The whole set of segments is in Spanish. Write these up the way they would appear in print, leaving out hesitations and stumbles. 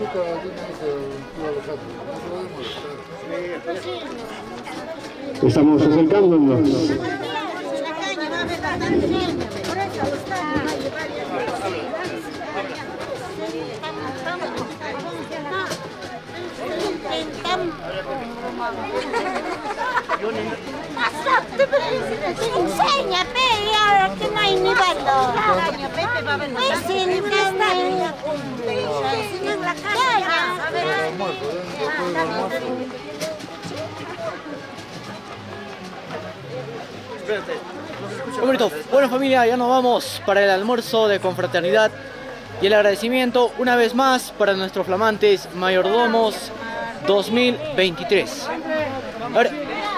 Estamos acercándonos. Enseña, Pepe, ahora que no hay ni valor. Pues sí, ni que está en la casa. Qué bonito. Bueno, familia, ya nos vamos para el almuerzo de confraternidad y el agradecimiento una vez más para nuestros flamantes mayordomos 2023. A ver,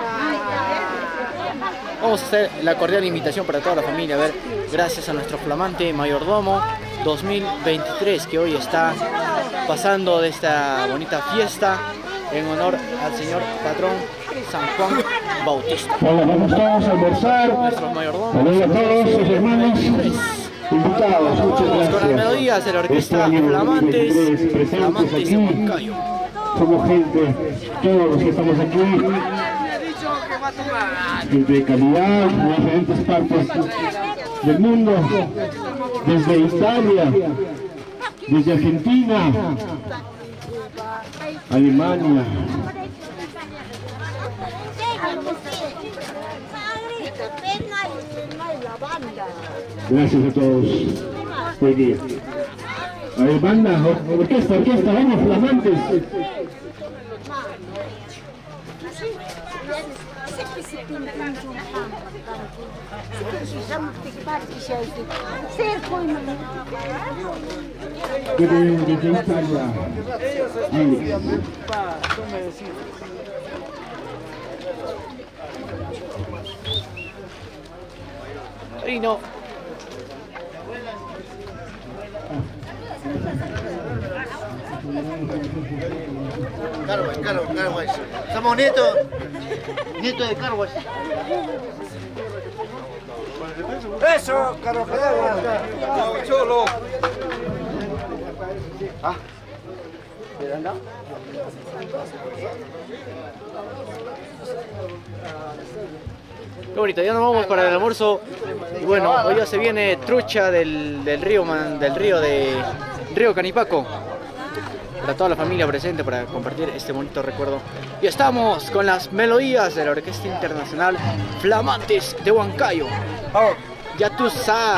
vamos a hacer la cordial invitación para toda la familia. A ver, gracias a nuestro flamante mayordomo 2023 que hoy está pasando de esta bonita fiesta en honor al señor patrón San Juan Bautista. Bueno, vamos todos a almorzar. Nuestros mayordomos. Saludos a todos sus hermanos invitados. Muchas gracias. Con las melodías de la orquesta Flamantes de Huancayo. Somos gente, todos los que estamos aquí, de calidad, de diferentes partes del mundo, desde Italia, desde Argentina, Alemania. Gracias a todos. Buen día. A ver, banda, orquesta, vamos, flamantes. Desde Italia. Y no. Carguas. Somos nietos de Carguas. Eso, Carlos. Cholo. Ah. Qué bonito, ya nos vamos para el almuerzo. Y bueno, hoy ya se viene trucha del río Canipaco. Para toda la familia presente, para compartir este bonito recuerdo. Y estamos con las melodías de la Orquesta Internacional Flamantes de Huancayo. Ya tú sabes.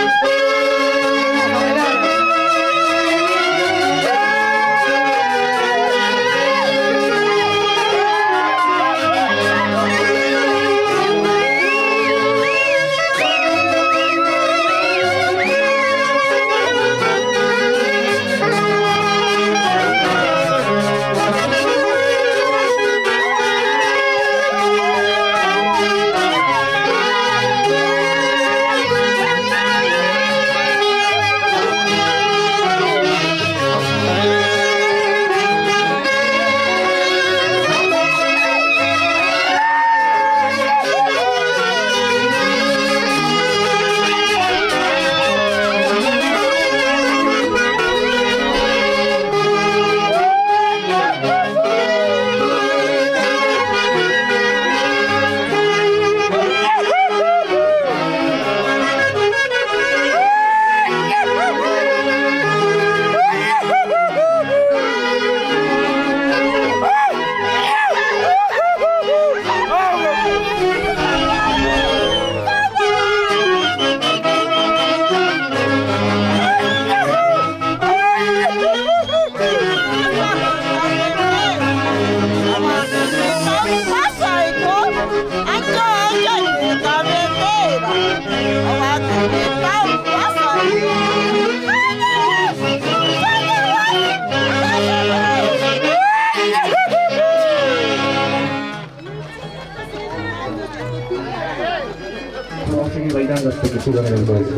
Vamos a seguir bailando hasta que suban el almuerzo.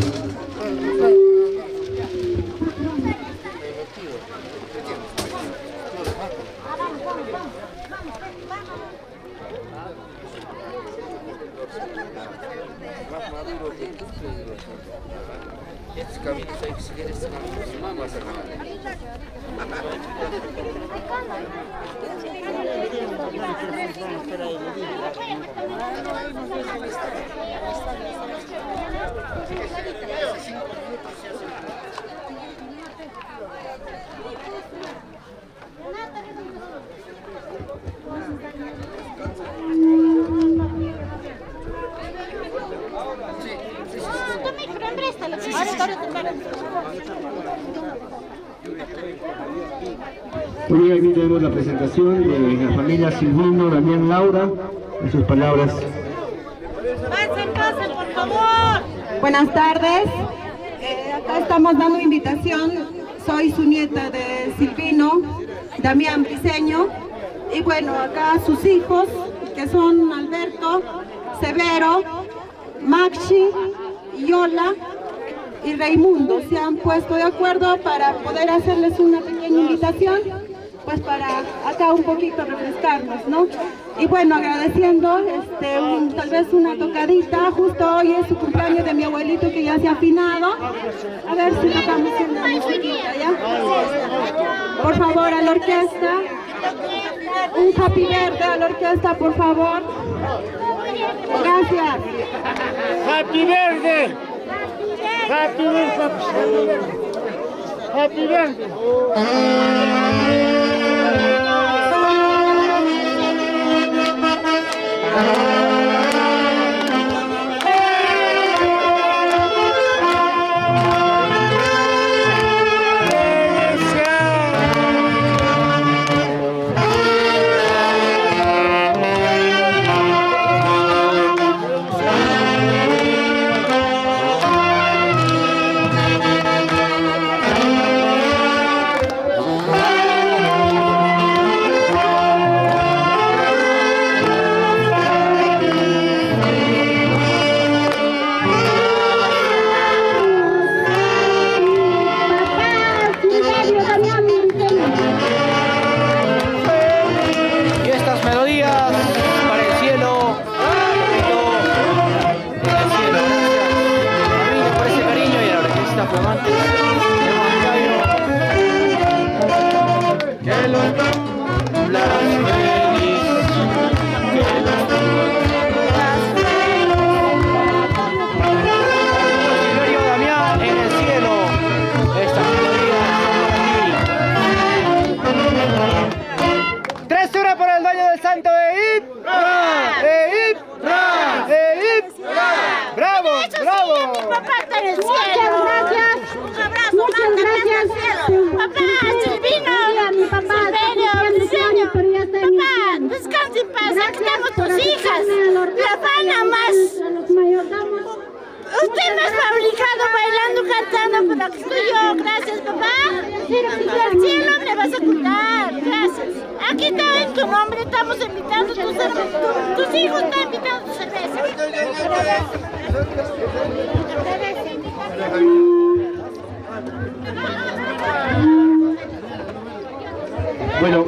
Estos caminos hay que seguir estos caminos. Hoy aquí tenemos la presentación de la familia Silvino, Damián, Laura, en sus palabras. Pasen, por favor. Buenas tardes, acá estamos dando invitación. Soy su nieta de Silvino, Damián Briceño, y bueno, acá sus hijos, que son Alberto, Severo, Maxi, Yola y Raimundo, se han puesto de acuerdo para poder hacerles una pequeña invitación, pues para acá un poquito refrescarnos, ¿no? Y bueno, agradeciendo tal vez una tocadita. Justo hoy es su cumpleaños de mi abuelito, que ya se ha afinado. A ver si tocamos una musiquita, ¿ya? Por favor, a la orquesta. Un happy verde a la orquesta, por favor. Gracias. ¡Happy Verde! ¡Happy Verde! ¡Happy Verde! Bueno,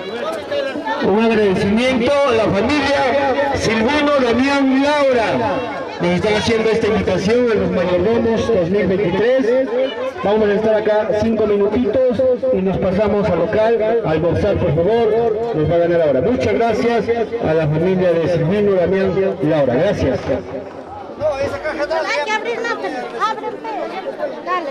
un agradecimiento a la familia Silvino, Damián, Laura. Nos están haciendo esta invitación a los mayordomos 2023. Vamos a estar acá 5 minutitos y nos pasamos al local a almorzar, por favor. Nos va a ganar ahora. Muchas gracias a la familia de Silvino, Damián, Laura. Gracias. Hay que abrir más. Dale.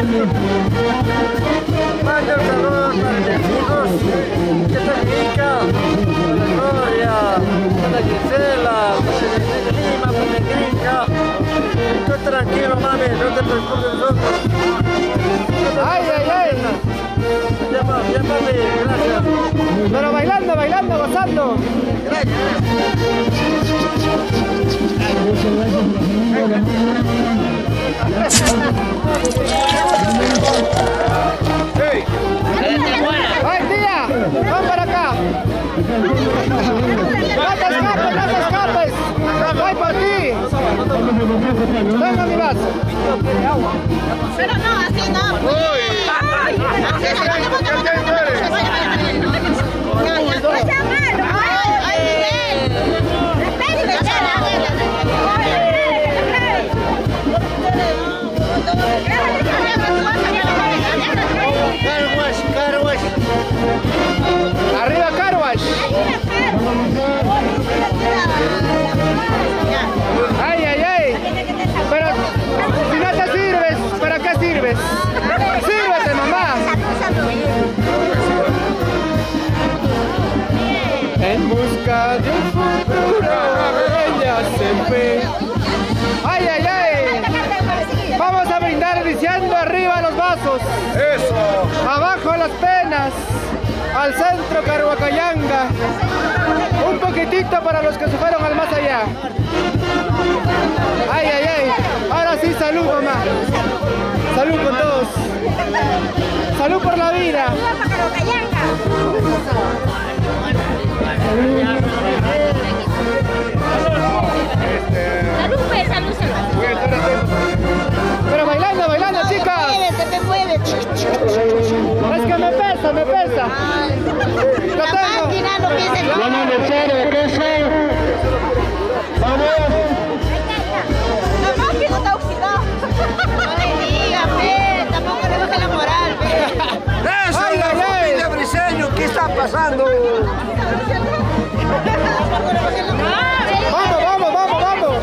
Mando saludos para mis hijos, que están en Ica, para la Gloria, para la Gisela, para Lima, para la Grinca. Estoy tranquilo, mami, no te preocupes, nosotros. ¡Ay, ay, ay! Ya, mami, gracias. Pero bailando, bailando, gozando. Hey. ¡Ay, tía! ¡Ven para acá! ¡No te escapes, no te escapes! ¡Voy por ti! ¡Venga mi vaso! Pero no, así no. Ay, así Carwash. ¡Arriba Carwash! ¡Ay, ay, ay! Pero si no te sirves, ¿para qué sirves? ¡Sírvete, mamá! En busca de un futuro, ella se fue. ¡Ay, ay, ay! Vamos a brindar diciendo arriba los vasos. Eso. Abajo las penas. Al centro Carhuacayanga. Un poquitito para los que se fueron al más allá. ¡Ay, ay, ay! Ahora sí, salud, mamá. Salud con todos. Salud por la vida. Salud, pues, salud. Pero bailando, bailando, chicas. Te mueves. Es que me pesa, me pesa. Lo tengo. Vamos a echar de queso. Vamos. La máquina está oxidada. No le digas, tampoco le baja la moral, Eso Ay, es la ay, ay. familia Briseño, ¿qué está pasando? Vamos, vamos, vamos, vamos.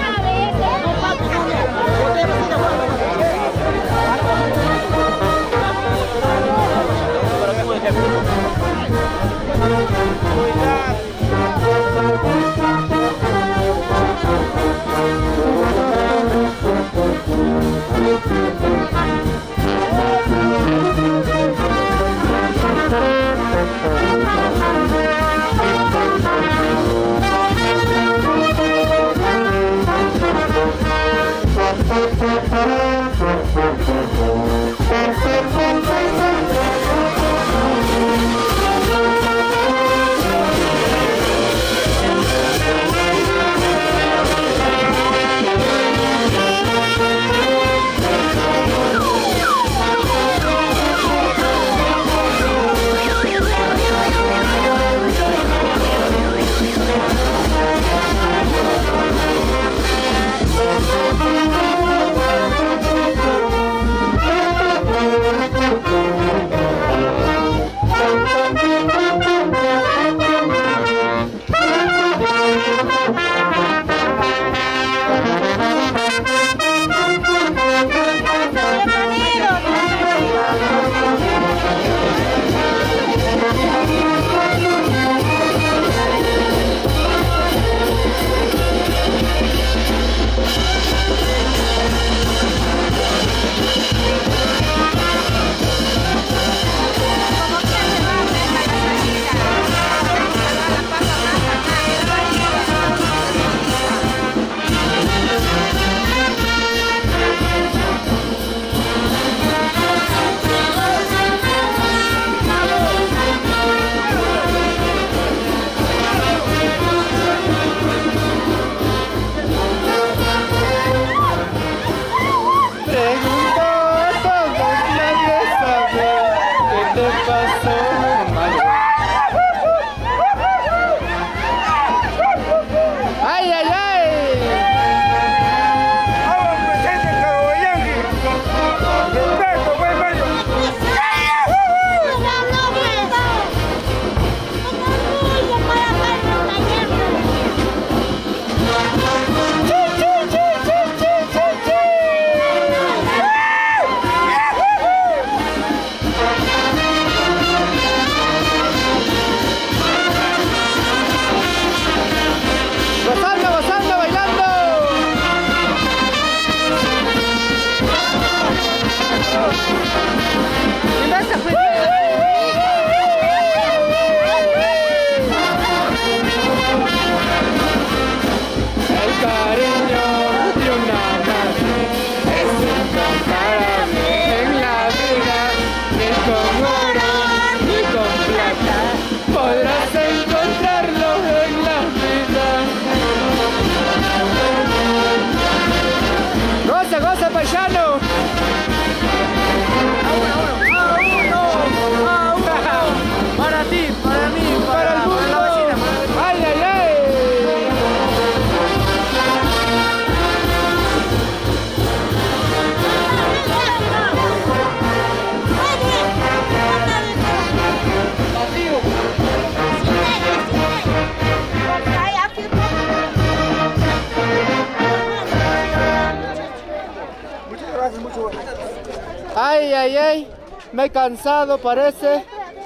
Ay, ay, ay. Me he cansado, parece.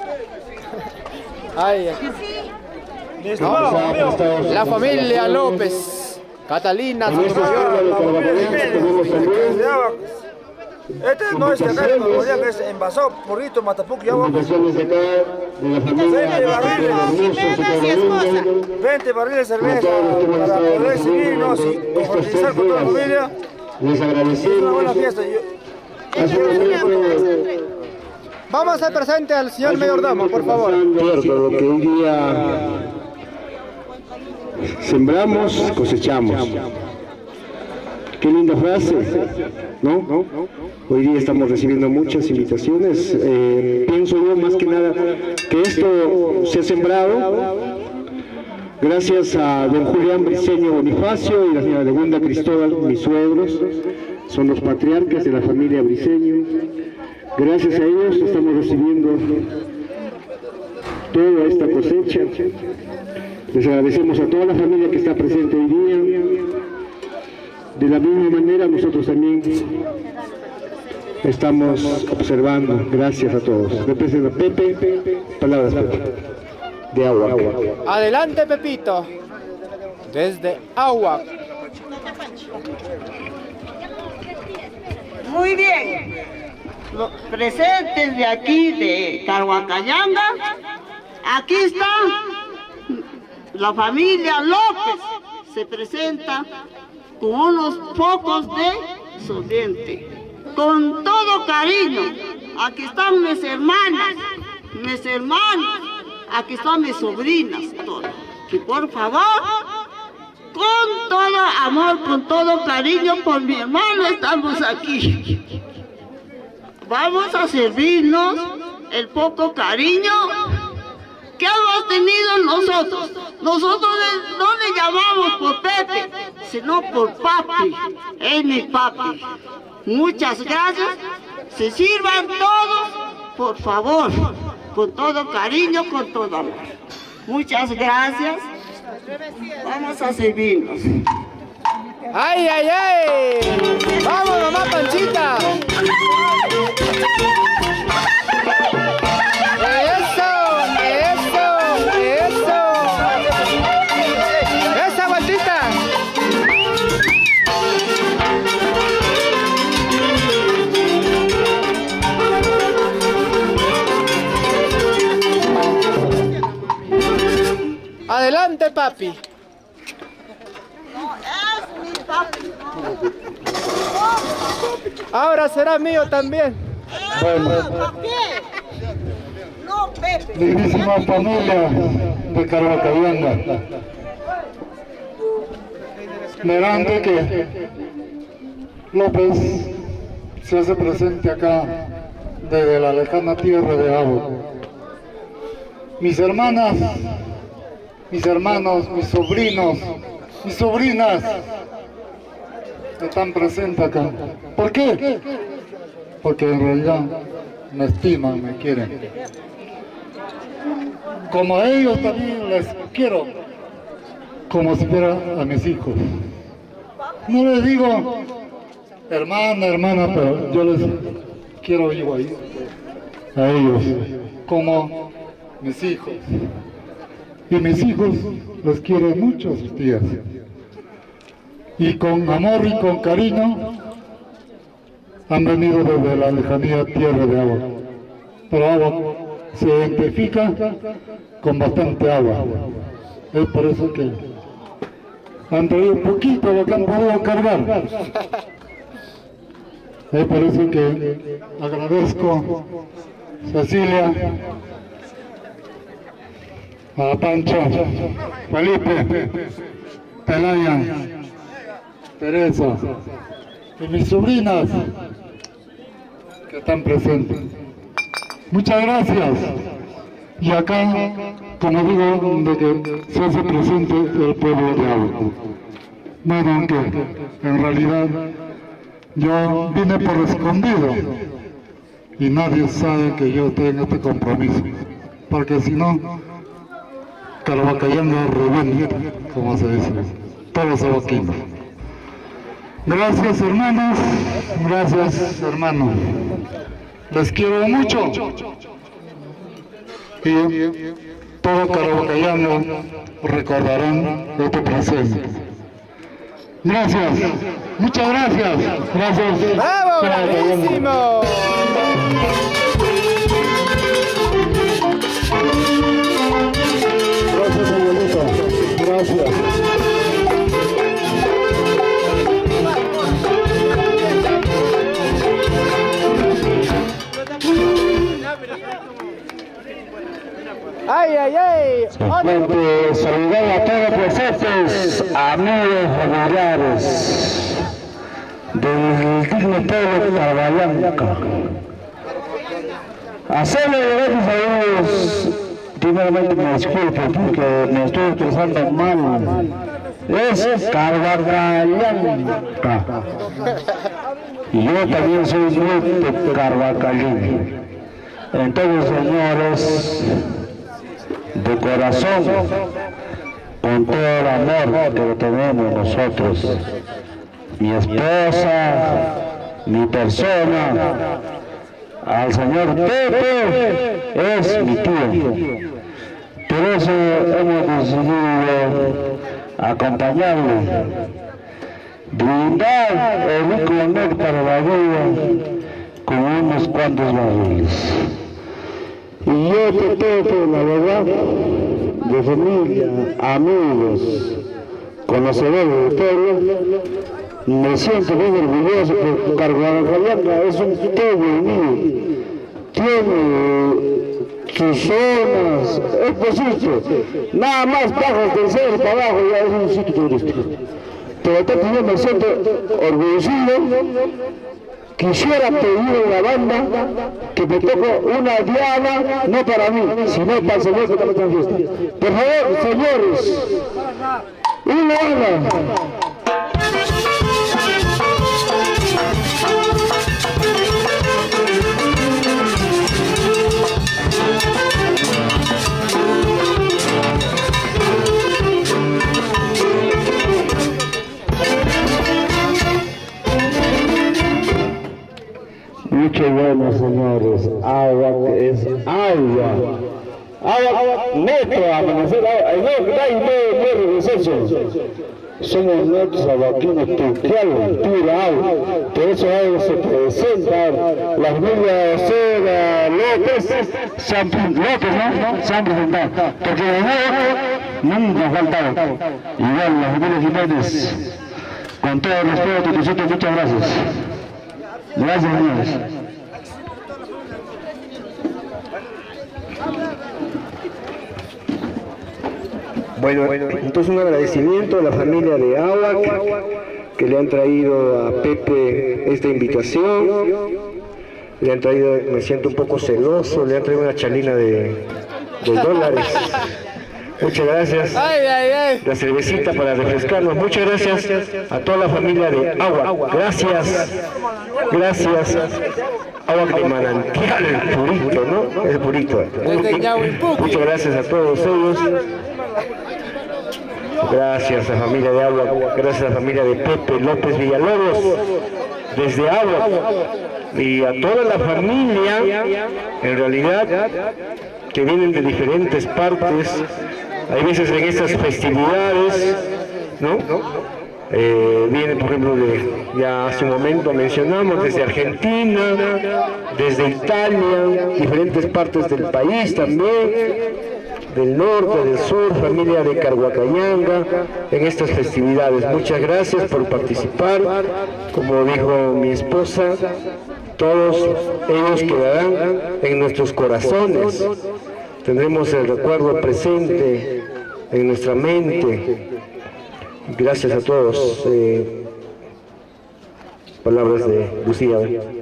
Ay, ay. La familia López. Catalina, su Este no es de acá de Magallanes, que es envasado, Porrito, Matapuco y agua. 20 barriles de cerveza para poder recibirnos y compartir con toda la familia. Les agradecemos. Es una buena fiesta. Vamos a hacer presente al señor mayordomo, por favor. Cierto, que un día sembramos, cosechamos. Qué linda frase, ¿no? Hoy día estamos recibiendo muchas invitaciones. Pienso yo más que nada que esto se ha sembrado gracias a don Julián Briceño Bonifacio y la señora Legunda Cristóbal, mis suegros, son los patriarcas de la familia Briceño. Gracias a ellos estamos recibiendo toda esta cosecha. Les agradecemos a toda la familia que está presente hoy día. De la misma manera nosotros también estamos observando. Gracias a todos. Representa Pepe, palabras Pepe, de Agua. Adelante, Pepito. Desde Agua. Muy bien. Los presentes de aquí de Carhuacayanga, aquí está la familia López, se presenta con unos pocos de solvente, con todo cariño. Aquí están mis hermanas, aquí están mis sobrinas, todas. Que por favor, con todo amor, con todo cariño, por mi hermano estamos aquí. Vamos a servirnos el poco cariño que hemos tenido nosotros. Nosotros no le llamamos por Pepe, sino por papi. Es mi papi. Muchas gracias. Se sirvan todos, por favor, con todo cariño, con todo amor. Muchas gracias. Vamos a servirnos. ¡Ay, ay, ay! ¡Vamos, mamá Panchita! ¡Esa vueltita! Adelante, papi. Ahora será mío también. Dignísima familia de Carhuacayanga, mirando que López se hace presente acá desde la lejana tierra de Agua. Mis hermanas, mis hermanos, mis sobrinos, mis sobrinas están presentes acá. ¿Por qué? Porque en realidad me estiman, me quieren. Como a ellos también les quiero, como si fuera a mis hijos. No les digo hermana, pero yo les quiero igual a ellos, como mis hijos. Y mis hijos los quieren mucho a sus tías. Y con amor y con cariño han venido desde la lejanía tierra de Agua. Pero Agua se identifica con bastante agua. Es por eso que han traído un poquito lo que han podido cargar. Es por eso que agradezco a Cecilia, a Pancho, Felipe, Pelaya, Teresa y mis sobrinas que están presentes. Muchas gracias. Y acá, como digo, de que se hace presente el pueblo de Agua. Bueno, aunque en realidad yo vine por escondido y nadie sabe que yo estoy en este compromiso, porque si no, Carhuacayanga revienta, como se dice, todos abaquinos. Gracias, hermanos. Gracias, hermano. Les quiero mucho. Y todo carabacayano recordarán de tu presencia. Gracias. Muchas gracias. Gracias. ¡Bravo! ¡Bravísimo! Gracias, abuelito. Gracias. ¡Ay, ay, ay! Saludar a todos presentes, amigos familiares del digno pueblo de Carvallanca. Hacerle gracias a Dios, primeramente me disculpo porque me estoy expresando mal. Es Carvallanca. Y yo también soy nieto carvacalino. Entonces, señores, de corazón, con todo el amor que tenemos nosotros, mi esposa, mi persona, al señor Pepe es mi tío. Por eso hemos decidido acompañarle, brindar el rico néctar de la vida con unos cuantos barriles. Y yo te tengo, la verdad, de familia, amigos, conocedores del pueblo, me siento muy orgulloso porque Carvallanca es un pueblo mío, tiene sus zonas, es posible, nada más bajas del cerro para abajo ya es un sitio turístico. Pero entonces yo me siento orgulloso. Quisiera pedir a la banda que me toque una diana, no para mí, sino para el señor que está en fiesta. Por favor, señores, una diana. Mucho bueno, señores. Agua es agua. Agua neto, amanecer, no somos netos abaquinos, turquial, pura agua. Por eso ahora se presenta la familia Seda López, se han presentado. Porque de nuevo nunca ha faltado. Igual la familia Jiménez, con todo el respeto de nosotros, muchas gracias. Gracias, señores. Bueno, entonces un agradecimiento a la familia de Aguac que le han traído a Pepe esta invitación. Le han traído, me siento un poco celoso, le han traído una chalina de $2. Muchas gracias. La cervecita para refrescarnos. Muchas gracias a toda la familia de Agua. Gracias. Gracias. Agua de manantial, el purito, ¿no? Es purito. Muchas gracias a todos ellos. Gracias a la familia de Agua. Gracias a la familia de Pepe López Villalobos. Desde Agua. Y a toda la familia, en realidad, que vienen de diferentes partes. Hay veces en estas festividades, ¿no? Vienen, por ejemplo, ya hace un momento mencionamos, desde Argentina, desde Italia, diferentes partes del país también, del norte, del sur, familia de Carhuacayanga, en estas festividades. Muchas gracias por participar. Como dijo mi esposa, todos ellos quedarán en nuestros corazones. Tendremos el recuerdo presente en nuestra mente. Gracias a todos. Palabras de Lucía.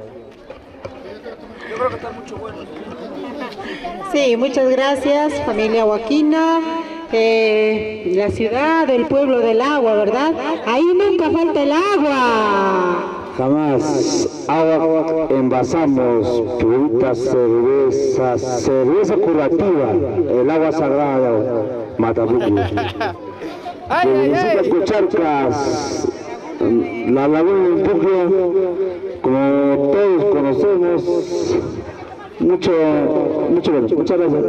Sí, muchas gracias, familia Huaquina. La ciudad, el pueblo del agua, ¿verdad? Ahí nunca falta el agua. Jamás. Agua envasamos, purita cerveza, cerveza curativa, el agua sagrada, Matabuco. De Cucharcas, la laguna del Puclo, como todos conocemos, mucho menos. Muchas gracias.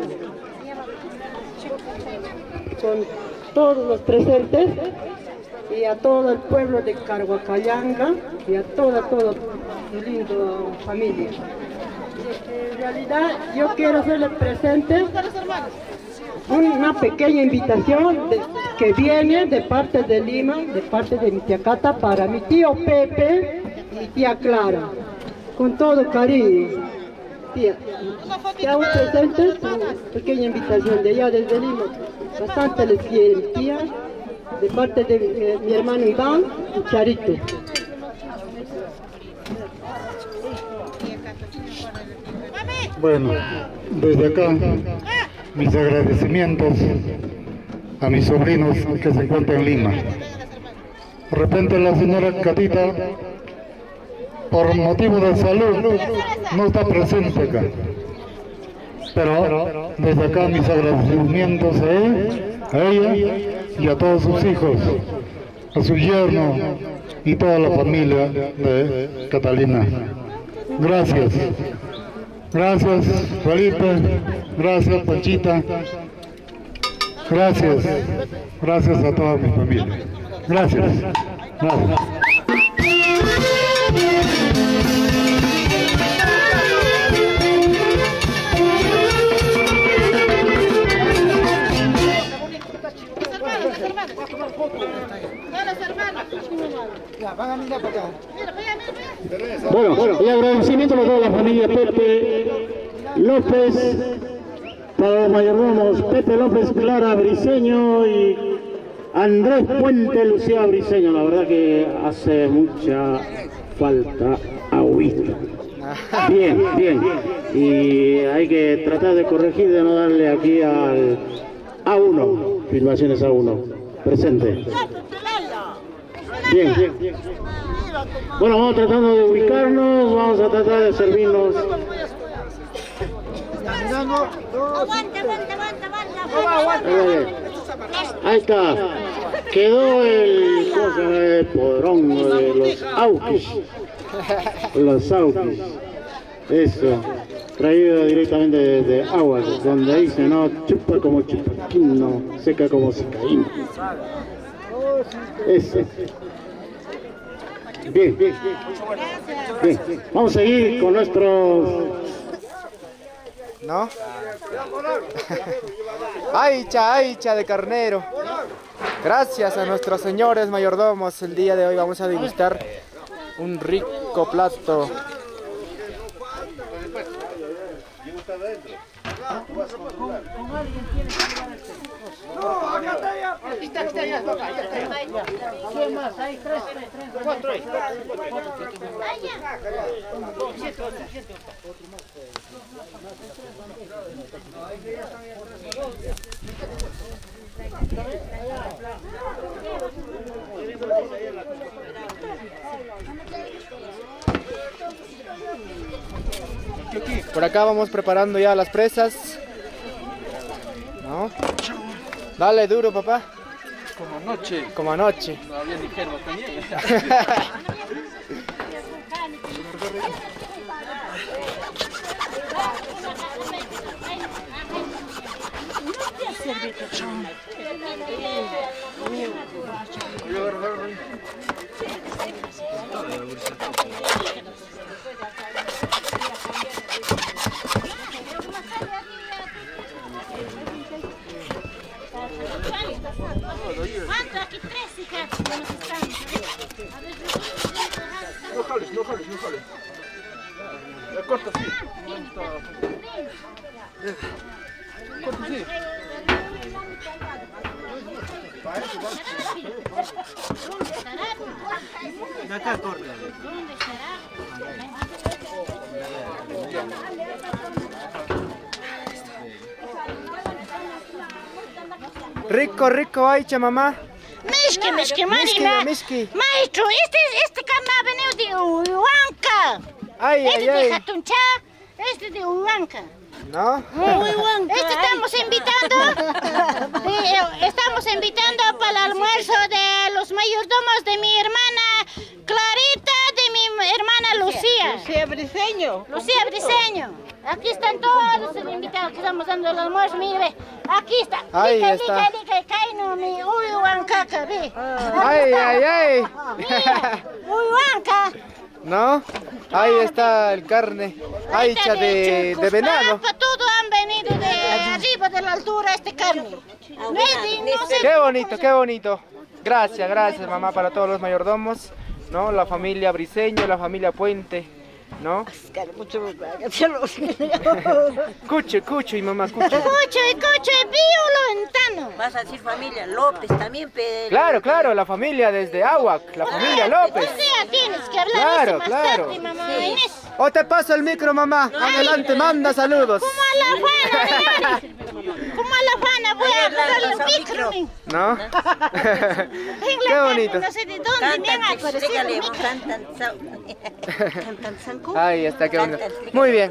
Con todos los presentes y a todo el pueblo de Carhuacayanga y a toda linda familia. En realidad yo quiero hacerles presente una pequeña invitación que viene de parte de Lima, de parte de mi tía Cata, para mi tío Pepe y tía Clara, con todo cariño. Tía, te hago presente una pequeña invitación de allá desde Lima, bastante les quiero, tía, de parte de mi hermano Iván y Charito. Bueno, desde acá mis agradecimientos a mis sobrinos que se encuentran en Lima. De repente la señora Catita, por motivo de salud, no está presente acá. Pero desde acá mis agradecimientos a ella y a todos sus hijos, a su yerno y toda la familia de Catalina. Gracias. Gracias, Felipe. Gracias, Panchita. Gracias. Gracias a toda mi familia. Gracias. Gracias. Bueno, y agradecimiento a toda la familia Pepe López, para los mayordomos Pepe López, Clara Briceño y Andrés Puente, Lucía Briceño. La verdad que hace mucha falta agüita. Bien, bien. Y hay que tratar de corregir, de no darle aquí al A1, filmaciones A1. Presente. Bien, bien. Bueno, vamos tratando de ubicarnos, vamos a tratar de servirnos. Ahí está. Quedó el podrongo de los auquis. Los auquis. Eso. Traído directamente desde Aguas, donde dice, no, chupa como chupaquino, seca como cicaína. Eso. Bien, bien, bien. Vamos a seguir con nuestros... ¿No? Aicha de carnero. Gracias a nuestros señores mayordomos. El día de hoy vamos a degustar un rico plato. Por acá vamos preparando ya las presas. ¿No? Dale duro, papá. Como anoche. Como anoche. No había ni germo también. ¿Cuánto? Aquí 3, hija. No jales. La corta así. Corta así. Acá corta. ¿Dónde estará? Rico, Aicha, mamá. Mishki, Marina. Maestro, este carne ha venido de Huanca. Ay. De Jatunchá, este de Huanca. ¿No? Estamos invitando para el almuerzo de los mayores. mayordomos de mi hermana Clarita, de mi hermana Lucía. Lucía Briceño. Lucía Briceño. Aquí están todos los invitados que estamos dando el almuerzo. Mire, ve. Aquí está. Ahí está. Lica, caino, mi uyuancaca, ve. ¡Ay, ay, ay! Mira, uyuanca. ¿No? Ahí está el carne hecha de venado. Todo han venido de arriba de la altura este carne. No sé. Qué bonito, qué bonito. Gracias, gracias mamá para todos los mayordomos, ¿no? La familia Briceño, la familia Puente, ¿no? Cucho y mamá, cucho. Cucho y Lontano. Vas a decir familia López también, pero... Claro, claro, la familia desde Aguac, la familia López. O sea, tienes que hablar Claro, eso más claro. tarde, mamá Inés. O te paso el micro, mamá. Adelante, manda saludos. Como a la Juana, como a la Juana, voy a agarrar el micro. ¿No? Qué bonito. No sé de dónde me han aparecido el micro. Cantan Sancu. Ahí está, qué bonito. Muy bien.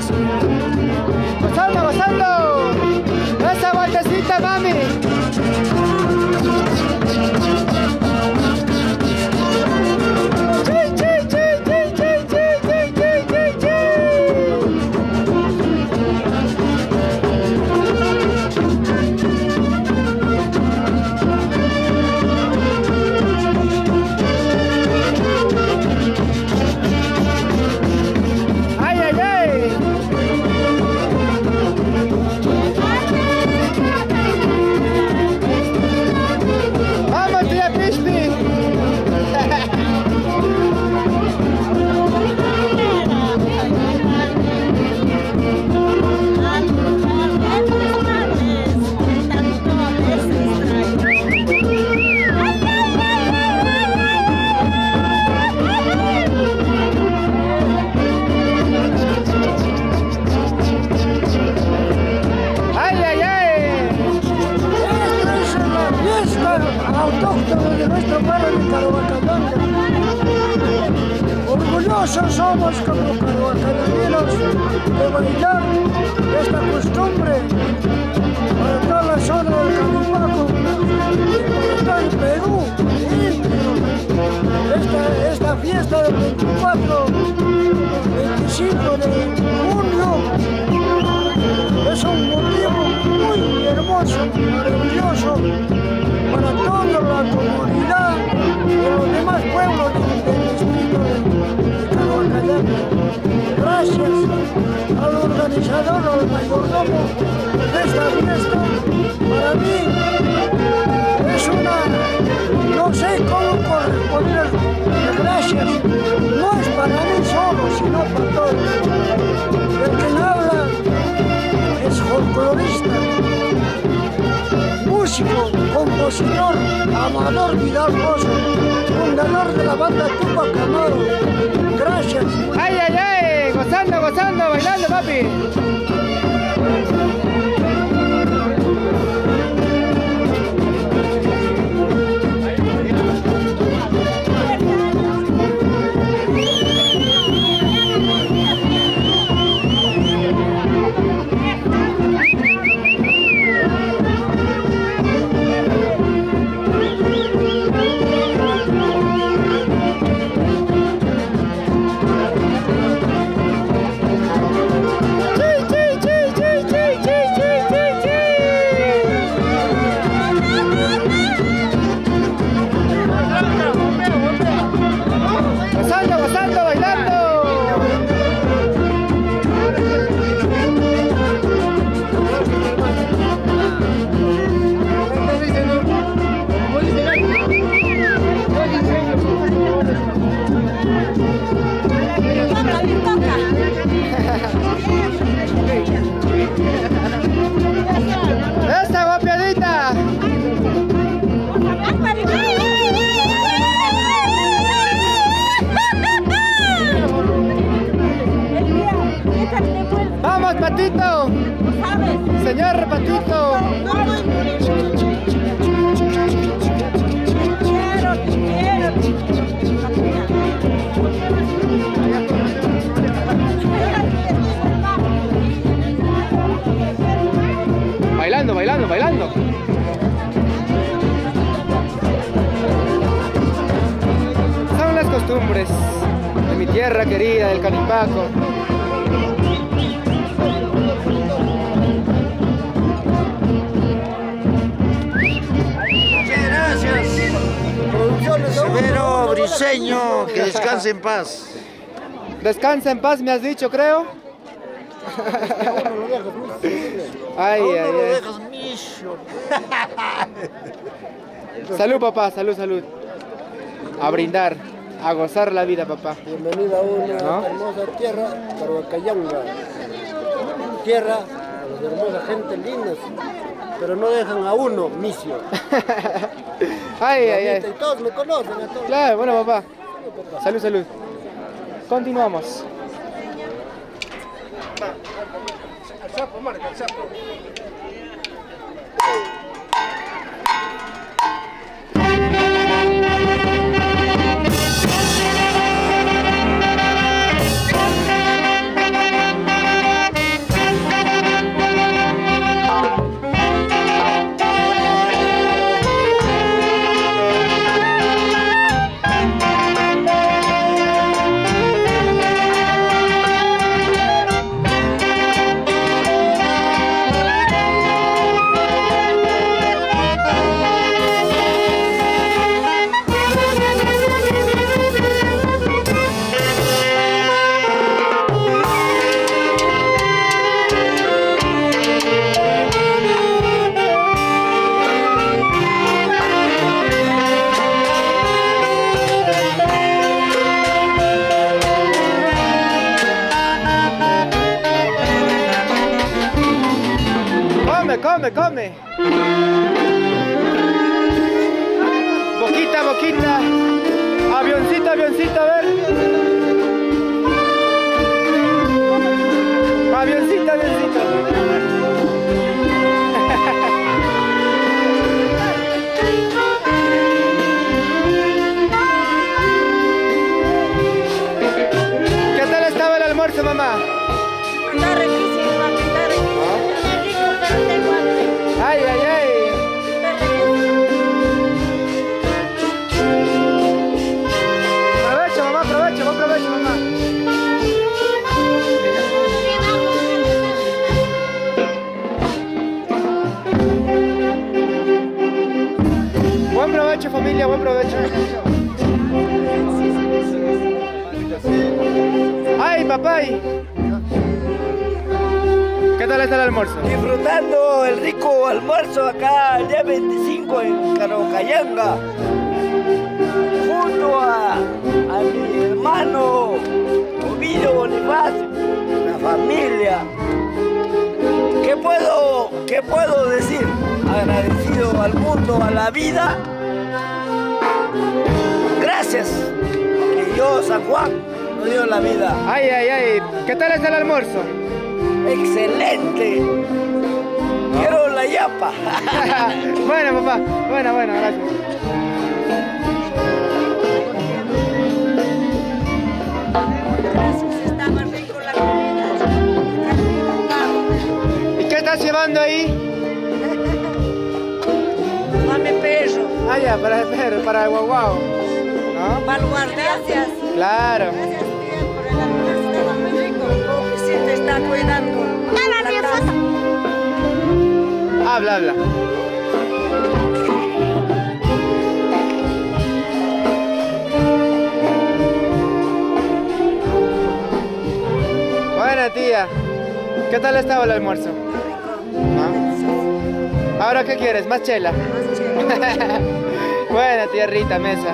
eso. ¡Gozando, gozando! ¡Esa vueltecita, mami! Autóctonos de nuestro pueblo de Carobacalandia. Orgullosos somos como carobacalandinos de bailar esta costumbre para toda la zona del Canipaco y para todo el Perú. Esta fiesta del 24, 25 de junio es un motivo muy hermoso, maravilloso para toda la comunidad de los demás pueblos del distrito de Carobacalandia. Gracias al organizador, al mayordomo de esta fiesta. Para mí es no sé cómo corresponder gracias. No es para mí solo, sino para todos. El que habla es folclorista, músico, compositor, Amador Vidal Pozo, fundador de la banda Tupac Amaru. Gracias. ¡Ay, ay, ay! Gozando, gozando, bailando, papi. ¡Vamos, Patito! ¡Señor Patito! Bailando, bailando, bailando. Son las costumbres de mi tierra querida, del Canipaco. Severo Briseño, que descanse en paz. Descansa en paz, me has dicho, creo. Ay, ay, ay. Salud, papá, salud, salud. A brindar, a gozar la vida, papá. Bienvenida a una hermosa tierra, Carobacalandia. Tierra, de hermosa gente linda, pero no dejan a uno, misio. Ay, ay, ay. Y todos me conocen, a todos. Claro, bueno, papá. Salud, salud. Continuamos. Al sapo, marca, al sapo. come, come. Boquita, boquita. Avioncito, avioncito, a ver. Avioncito, avioncito. ¿Qué tal estaba el almuerzo, mamá? Está riquísimo, papi, está riquísimo. Está rico, pero tengo hambre. Ay, ay, ay. Aprovecho, mamá, aprovecho, buen provecho, mamá. Buen provecho, familia, buen provecho. ¡Ay, papay! ¿Qué tal está el almuerzo? Disfrutando el rico almuerzo acá el día 25 en Carocayanga. Junto a mi hermano Ovidio Bonifacio, la familia. ¿Qué puedo decir? Agradecido al mundo, a la vida. Gracias que Dios, San Juan, nos dio la vida. Ay, ay, ay. ¿Qué tal está el almuerzo? Excelente. Quiero la yapa. Bueno, papá. Bueno, gracias. Estaba rico la comida. ¿Y qué estás llevando ahí? Dame perro. Ah, ya, para el perro, para el guau, ¿no? Para gracias. Claro. Gracias, tía, por el almuerzo. Estaba muy rico. Porque sí te está cuidando. La casa. Habla, habla. Buena, tía. ¿Qué tal estaba el almuerzo? ¿No? ¿Ahora qué quieres? ¿Más chela? Buena, tía Rita, mesa.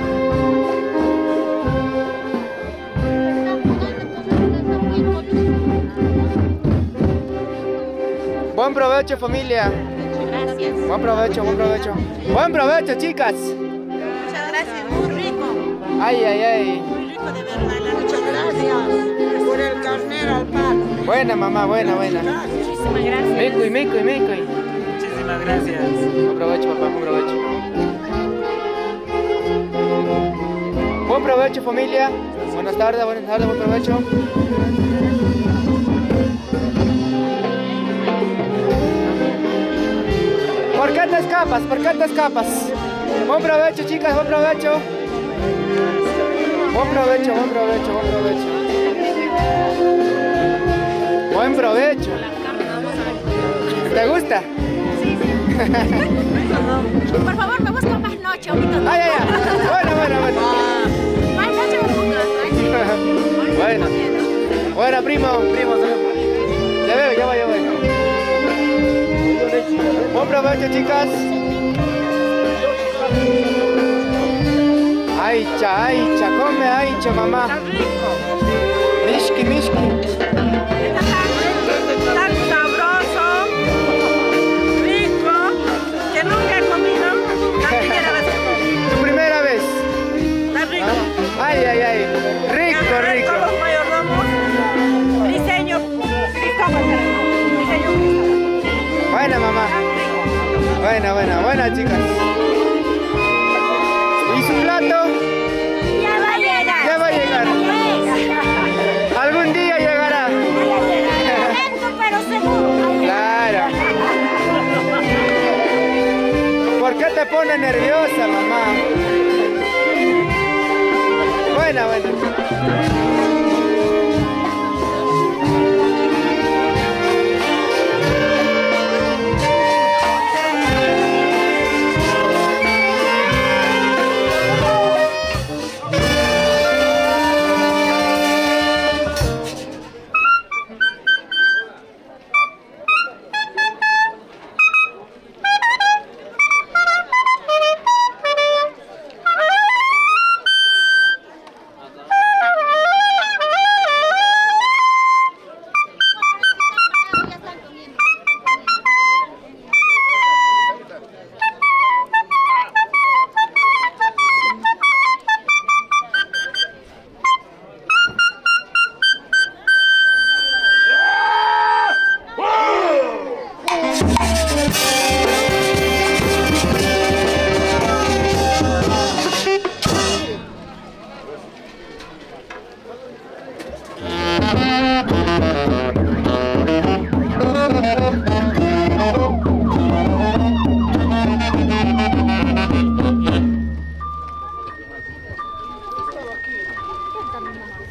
Buen provecho, familia. Gracias. Buen provecho, buen provecho. Buen provecho, chicas. Muchas gracias, muy rico. Ay, ay, ay. Muy rico de verdad. Muchas gracias por el carnero al palo. Buena, mamá, buena. Muchísimas gracias. Micuy. Muchísimas gracias. Buen provecho, papá, buen provecho. Buen provecho, familia. Buenas tardes, buen provecho. ¿Por qué te escapas? ¿Por qué te escapas? Buen provecho, chicas, buen provecho. Buen provecho. Buen provecho. ¿Te gusta? Sí. Por favor, me busca más noche, ahorita. Ay, ay, ay. Bueno. Más noche me pongas. Bueno. Bueno, primo. Ya voy. Buen provecho, chicas. Aicha, come aicha, mamá. Mishki. Tan sabroso, rico, que nunca he comido. La primera vez que comí. ¿Tu primera vez? Está rico. Ay. Rico. Todos los mayordomos. Briseño Cristóbal. Buena, mamá. Buena, chicas. ¿Y su plato? Ya va a llegar. Algún día llegará. Lento, pero seguro. Claro. ¿Por qué te pone nerviosa, mamá? Buena.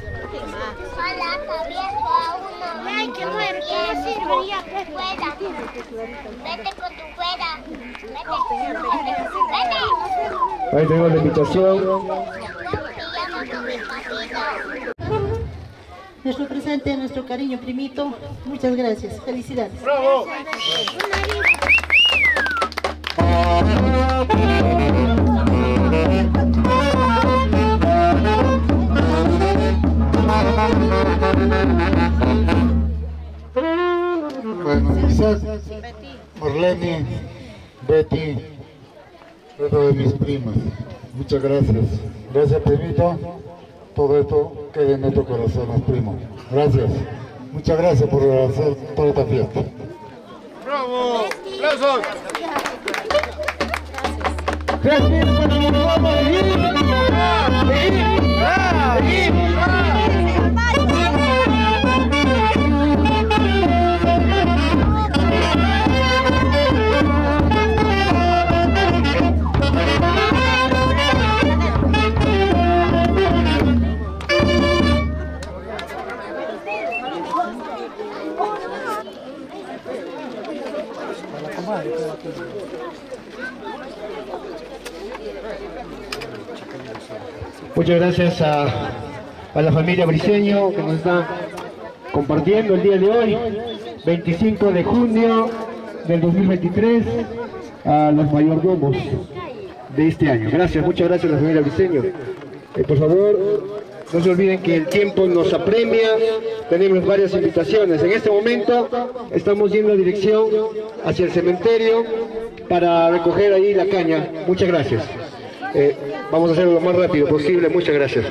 Ay, que muere, que no sirve ya. Vete con tu fuera. Vete. Ahí tenemos la invitación. Nuestro presente, nuestro cariño, primito. Muchas gracias. Felicidades. ¡Bravo! Bueno, Isaac, Marlene, Betty, resto de mis primas. Muchas gracias. Gracias, primito. Todo esto queda en nuestro corazón, los primos. Gracias. Muchas gracias por hacer toda esta fiesta. ¡Bravo! ¡Aplausos! Muchas gracias a la familia Briceño que nos está compartiendo el día de hoy, 25 de junio del 2023, a los mayordomos de este año. Gracias, muchas gracias a la familia Briceño. Por favor, no se olviden que el tiempo nos apremia, tenemos varias invitaciones. En este momento estamos yendo a dirección hacia el cementerio para recoger ahí la caña. Muchas gracias. Vamos a hacerlo lo más rápido posible. Muchas gracias.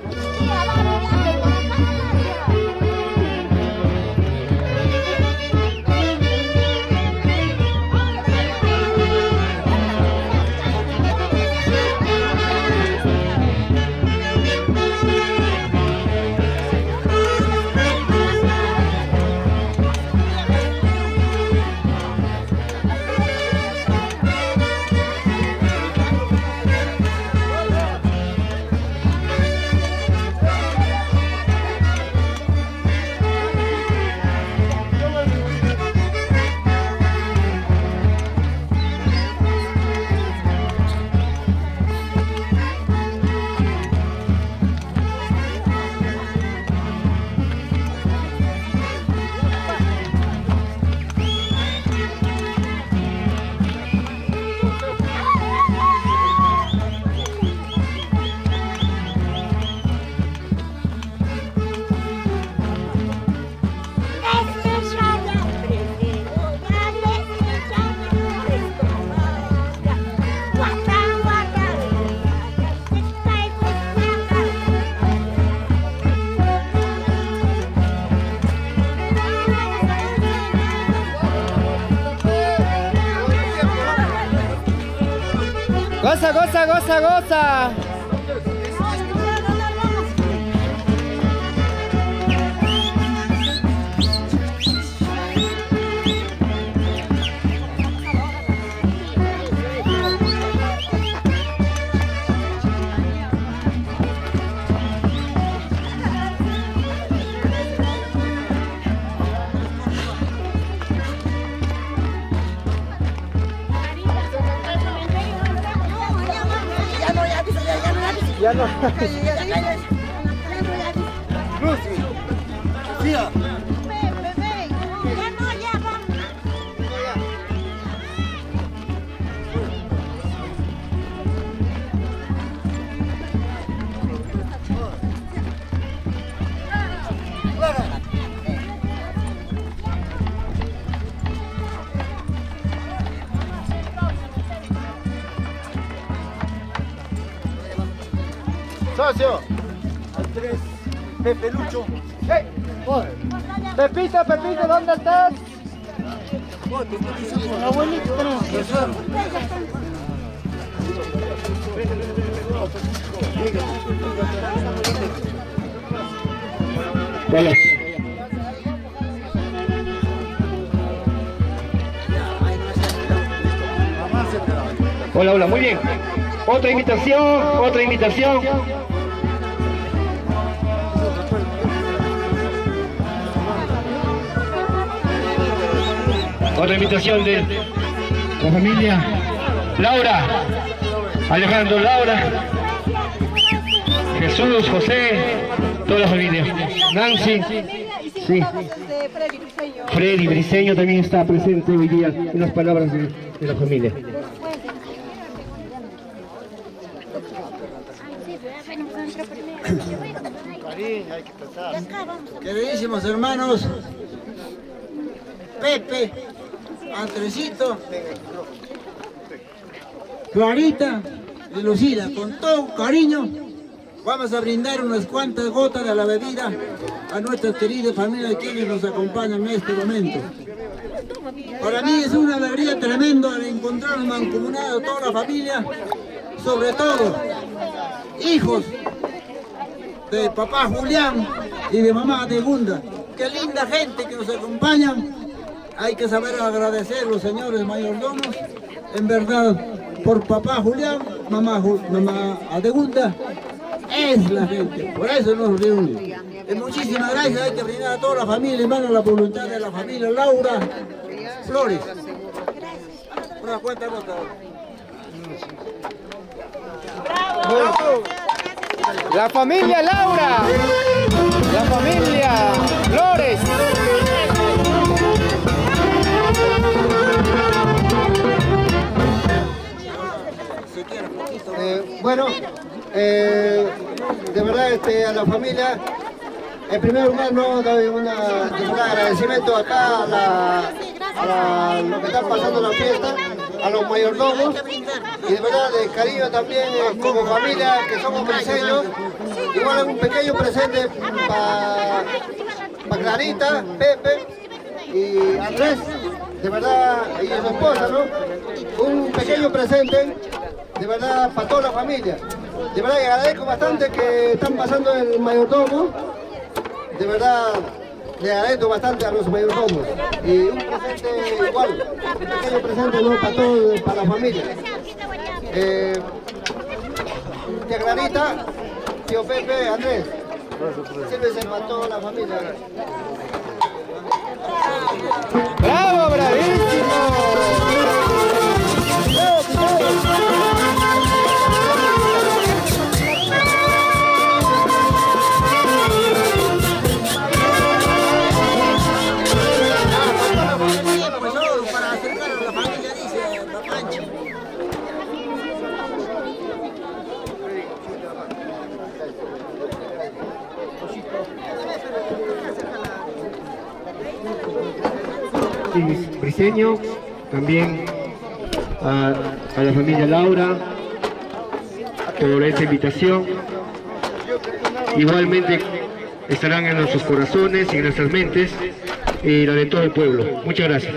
¡Goza, goza, goza, goza! Ya no. Luz. Sofía. Socio, Andrés, Pepe Lucho. ¡Hey! Pepito, Pepito, ¿dónde estás? Abuelito, Vale. Hola, hola, muy bien. Otra invitación, otra invitación. Otra invitación de la familia Laura, Alejandro, Laura, Jesús, José, toda la familia. Nancy, sí. Freddy Briseño también está presente hoy día en las palabras de la familia. Queridísimos hermanos, Pepe, Andresito, Clarita y Lucila, con todo cariño vamos a brindar unas cuantas gotas de la bebida a nuestra querida familia quienes nos acompañan en este momento. Para mí es una alegría tremenda al encontrarnos mancomunados toda la familia, sobre todo hijos de papá Julián y de mamá Adegunda. Qué linda gente que nos acompaña. Hay que saber agradecer a los señores mayordomos, en verdad, por papá Julián, mamá Adegunda, es la gente, por eso nos reunimos. Muchísimas gracias, hay que brindar a toda la familia, hermano, la voluntad de la familia Laura Flores. Una cuenta nota. ¡Bravo! La familia Laura, la familia Flores. Bueno, de verdad a la familia, en primer lugar no doy un agradecimiento acá a lo que están pasando la fiesta, a los mayordomos, y de verdad de cariño también como familia que somos briseños. Igual un pequeño presente para Clarita, Pepe y Andrés, de verdad, y su esposa, ¿no? Un pequeño presente, de verdad, para toda la familia. De verdad, y agradezco bastante que están pasando el mayordomo. De verdad, le agradezco bastante a los mayordomos. Y un presente igual, un pequeño presente, ¿no? Para todos, para la familia. Tía Clarita, tío Pepe, Andrés. Sírvese para toda la familia. ¡Bravo, bravísimo! Para acercar a la familia, dice Papancho. Briseño, también a la familia Laura por esta invitación. Igualmente estarán en nuestros corazones y en nuestras mentes y la de todo el pueblo. Muchas gracias.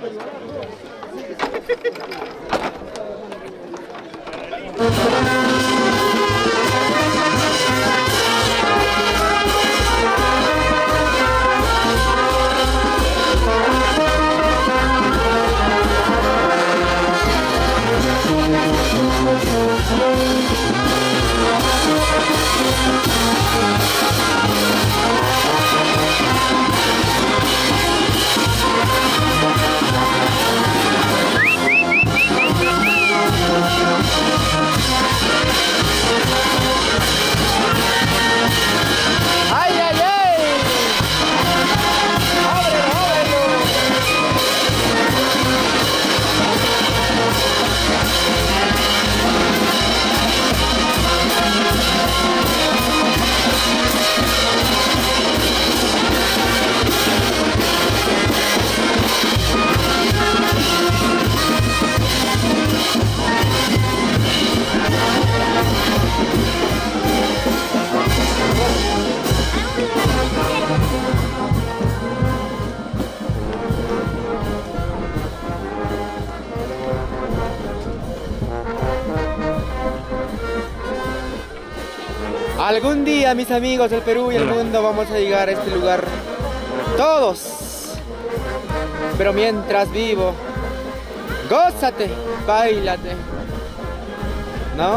Algún día, mis amigos del Perú y el mundo, vamos a llegar a este lugar. Todos. Pero mientras vivo, gózate, báilate. ¿No?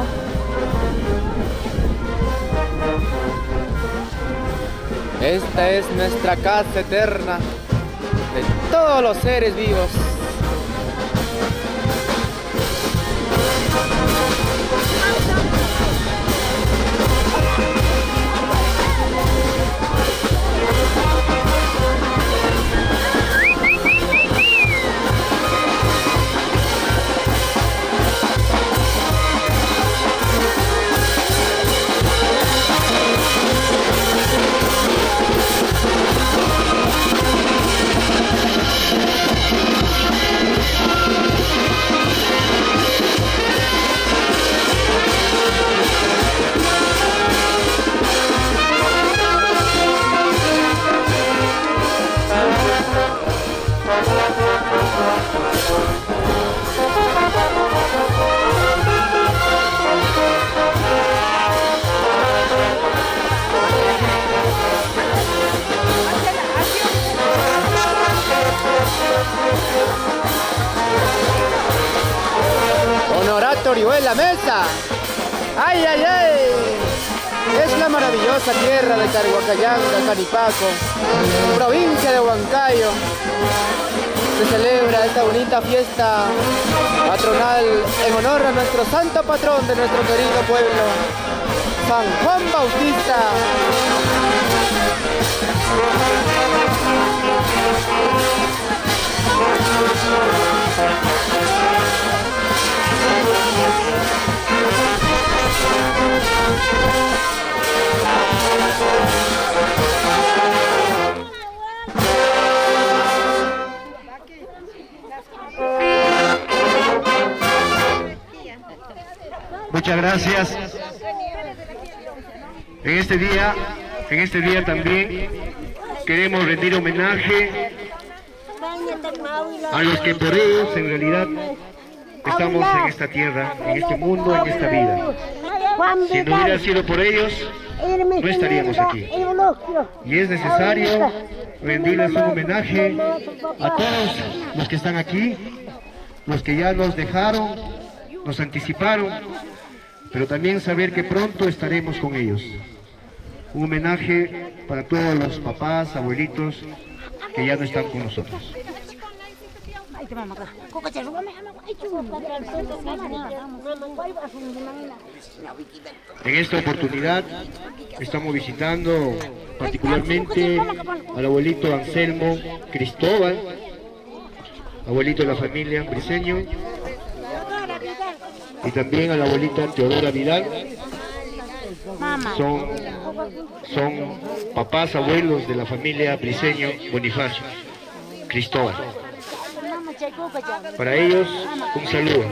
Esta es nuestra casa eterna de todos los seres vivos. Orihuela Mesa. ¡Ay, ay, ay! Es la maravillosa tierra de Carhuacayanga, Canipaco, provincia de Huancayo. Se celebra esta bonita fiesta patronal en honor a nuestro santo patrón de nuestro querido pueblo, San Juan Bautista. Muchas gracias. En este día también queremos rendir homenaje a los que por ellos en realidad estamos en esta tierra, en este mundo, en esta vida. Si no hubiera sido por ellos, no estaríamos aquí. Y es necesario rendirles un homenaje a todos los que están aquí, los que ya nos dejaron, nos anticiparon, pero también saber que pronto estaremos con ellos. Un homenaje para todos los papás, abuelitos que ya no están con nosotros. En esta oportunidad estamos visitando particularmente al abuelito Anselmo Cristóbal, abuelito de la familia Briceño, y también a la abuelita Teodora Vidal. Son papás, abuelos de la familia Briceño Bonifacio Cristóbal. Para ellos, un saludo.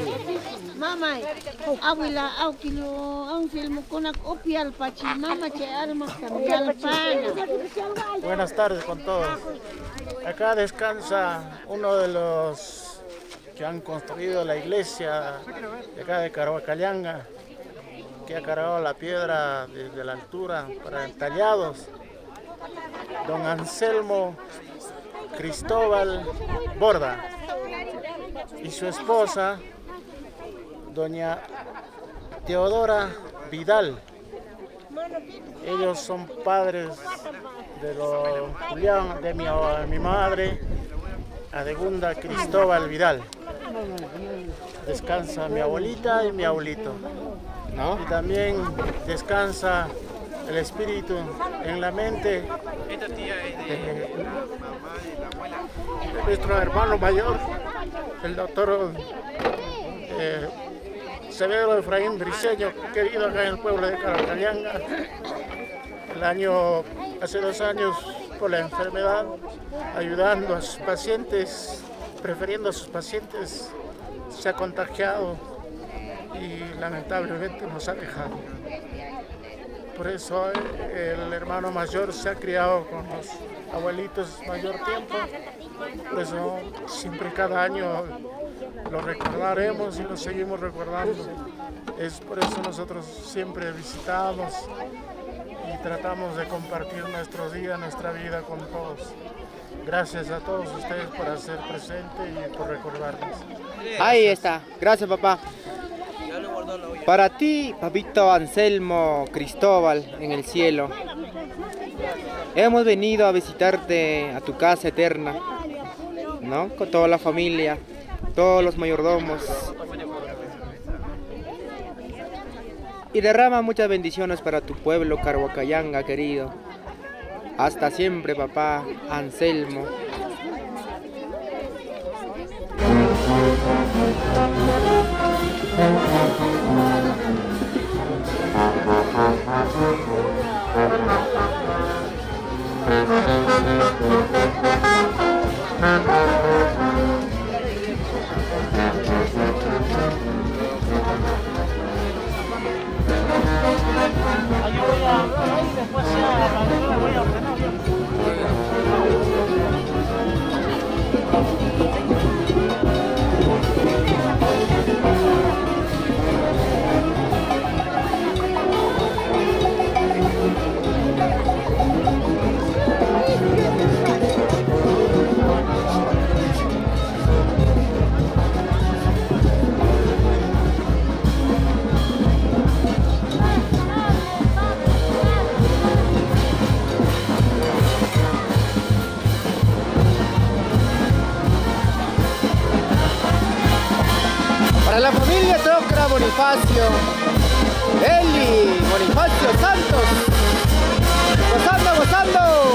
Buenas tardes con todos. Acá descansa uno de los que han construido la iglesia de acá de Carhuacayanga, que ha cargado la piedra desde la altura para tallados, don Anselmo Cristóbal Borda, y su esposa, doña Teodora Vidal. Ellos son padres de don Julián, de mi madre, Adegunda Cristóbal Vidal. Descansa mi abuelita y mi abuelito. Y también descansa el espíritu en la mente de nuestro hermano mayor, el doctor Severo Efraín Briceño, querido acá en el pueblo de Carhuacayanga. Hace 2 años, por la enfermedad, ayudando a sus pacientes, prefiriendo a sus pacientes, se ha contagiado y lamentablemente nos ha dejado. Por eso el hermano mayor se ha criado con los abuelitos mayor tiempo. Por eso siempre cada año lo recordaremos y lo seguimos recordando. Es por eso nosotros siempre visitamos y tratamos de compartir nuestro día, nuestra vida con todos. Gracias a todos ustedes por hacer presente y por recordarnos. Ahí está. Gracias, papá. Para ti, papito Anselmo Cristóbal en el cielo, hemos venido a visitarte a tu casa eterna, ¿no? Con toda la familia, todos los mayordomos. Y derrama muchas bendiciones para tu pueblo, Carhuacayanga, querido. Hasta siempre, papá Anselmo. Bonifacio, Eli, Bonifacio Santos, gozando, gozando.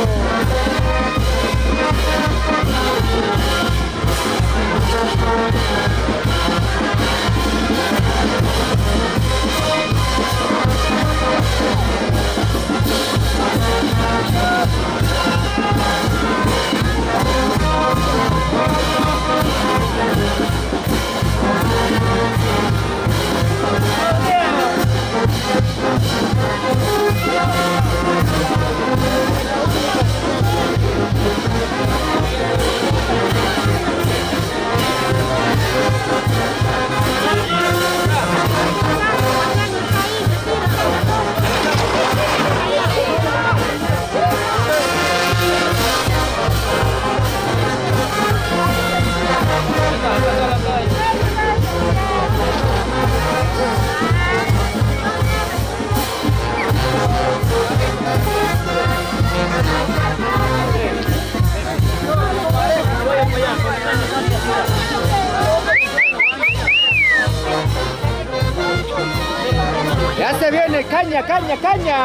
Ya se viene, caña, caña, caña.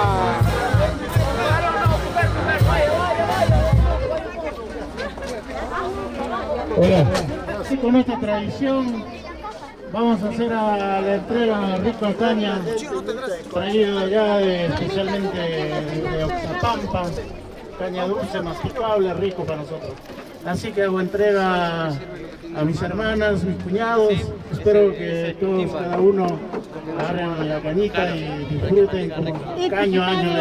Hola. Así con esta tradición vamos a hacer a la entrega rico caña, traído allá especialmente de Oxapampa, caña dulce, masticable, rico para nosotros. Así que hago entrega a mis hermanas, mis cuñados, espero que todos, cada uno, agarren la cañita y disfruten como caño a año.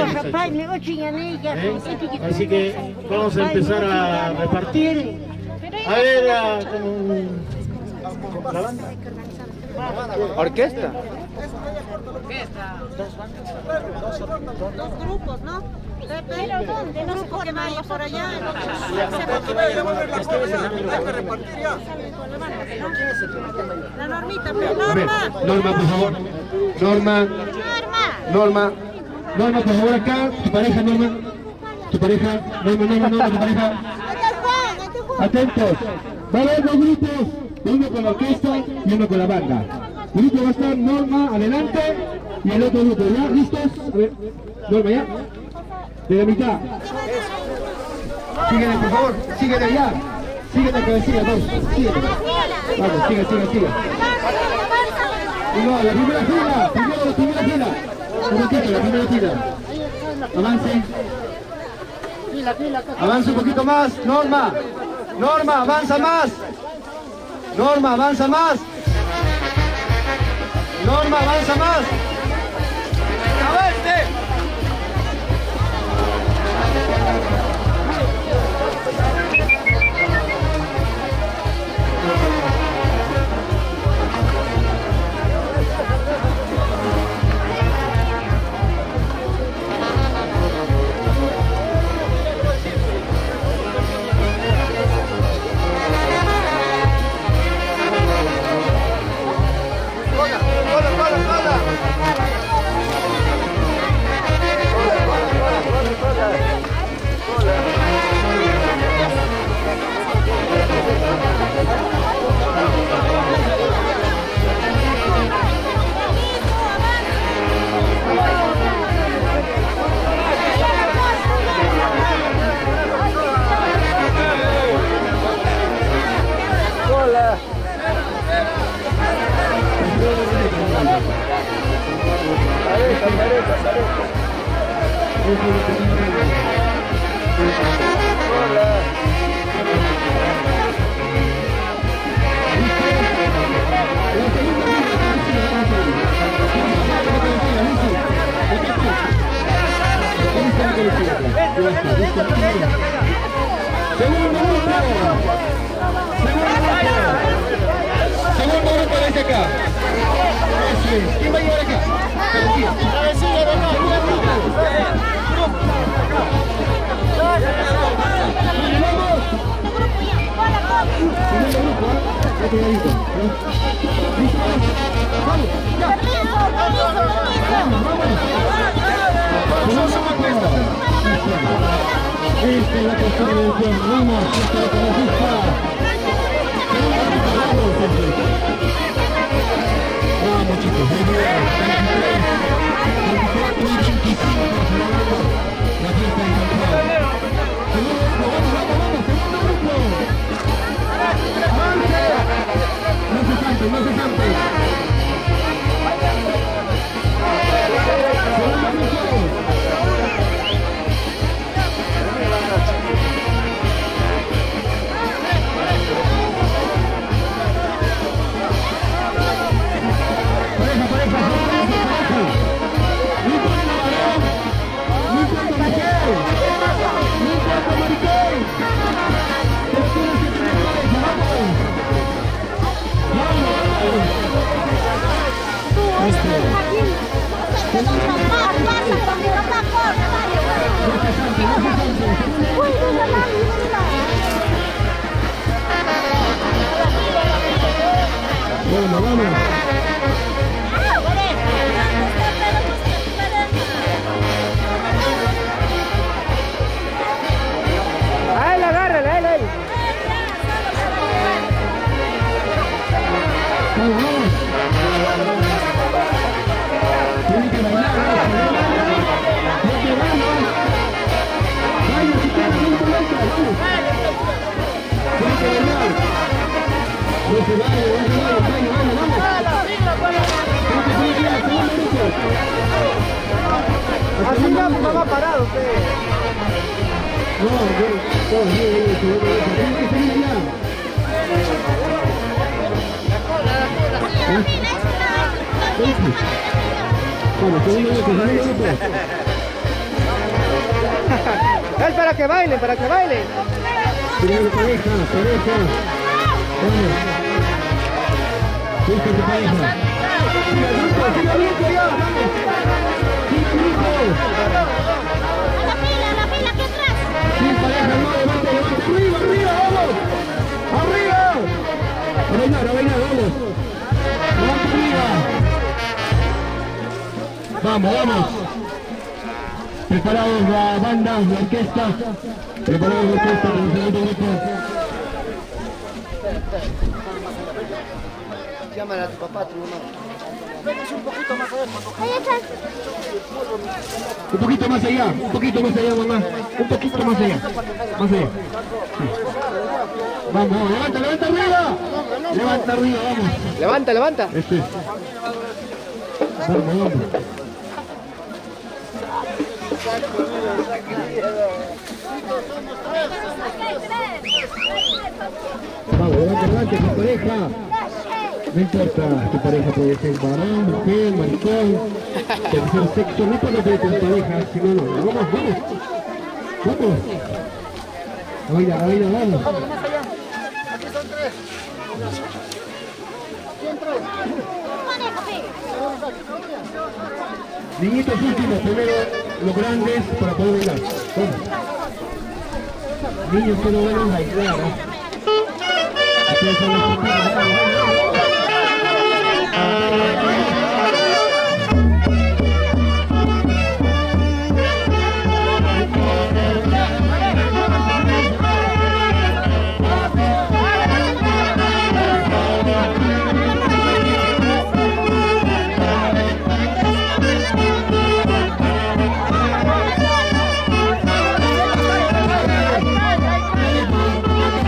Así que vamos a empezar a repartir. A ver, con la banda. Orquesta. Dos grupos, ¿no? Pero ¿dónde? No sé por qué vaya por allá. La Normita, Norma. Norma, por favor. Norma. Norma. Norma, por favor, acá. Tu pareja, Norma. Tu pareja. Norma, tu pareja. Atentos. Va a haber dos grupos. Uno con la orquesta y uno con la banda. El grupo va a estar Norma adelante y el otro grupo. ¿Ya? ¿Listos? A ver. Norma, ¿ya? De la mitad. Síguele, por favor. Síguele ya. Síguele a cabecilla, dos. Síguele. Vamos, sigue. Y no, la primera fila. Primero, la primera fila. Un momentito, la primera fila. Avance. Avanza un poquito más. Norma. Norma, avanza más. Norma, avanza más. Norma, avanza más. ¡Avance! Segundo grupo desde acá. ¿Quién va a llevar acá? Esta es la tercera edición. Vamos, esta es la pista. Vamos, chicos. A él, agárrale, a él. Así ya estaba parado usted. Es para que bailen, para que bailen. Pareja. A la fila, aquí atrás. Sin pareja, no, levante, arriba, vamos. Arriba. A bailar, vamos. Levante arriba. Vamos. Preparados la banda, la orquesta. Preparados la orquesta con el segundo grupo. Llámale a tu papá, a tu mamá. Vengas un poquito más allá, Un poquito más allá, mamá. Un poquito más allá. Sí. Vamos, levanta arriba. Levanta arriba, vamos. Levanta. Vamos. Vamos, levante, tu pareja. No importa, tu pareja puede ser varón, mujer, maricón, tercer sexo, no importa que tu pareja, si no, vamos. A bailar, vamos. Aquí son tres. ¿Quién tres? Niñitos últimos, primero los grandes para poder bailar. Vamos. Niños que no van a bailar, ¿no? Ustedes son los que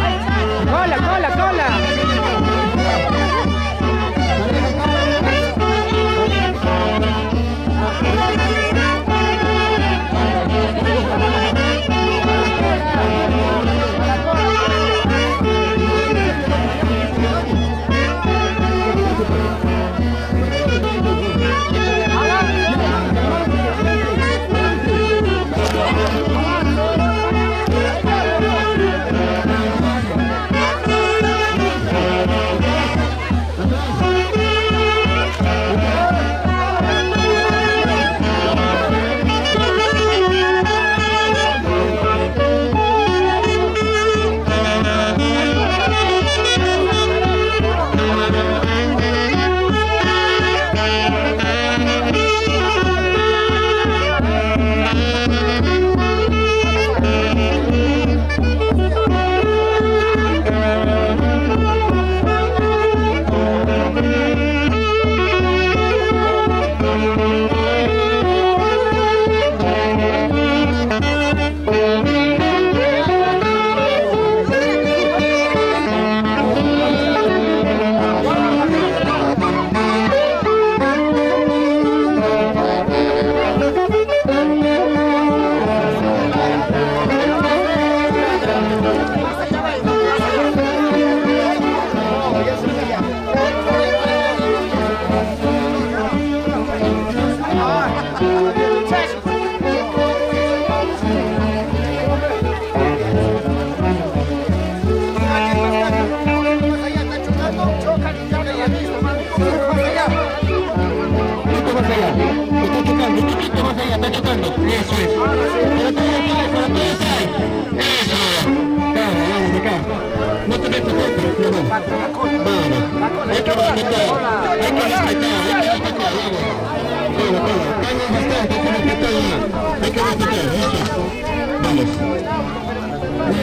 Cola.